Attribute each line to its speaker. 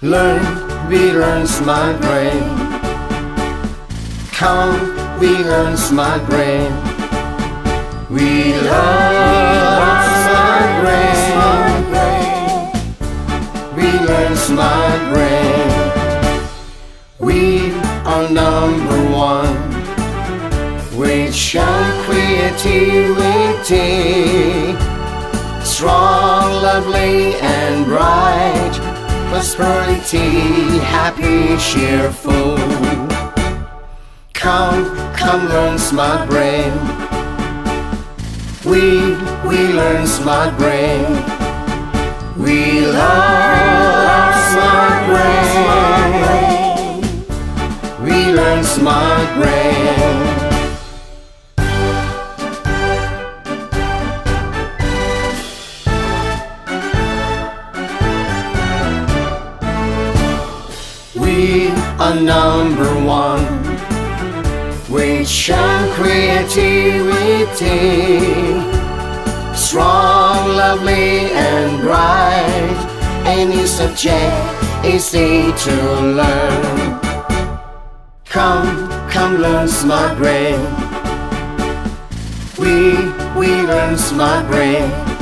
Speaker 1: we learn smart brain. Come, we learn smart brain. We learn smart brain. We learn smart brain. We are number one. We show creativity, strong, lovely, and bright. Prosperity, happy, cheerful. Come learn smart brain. We learn smart brain. We learn smart brain. We learn smart brain. We are number one. We show creativity, strong, lovely, and bright. Any subject easy to learn. Come learn smart brain. We learn smart brain.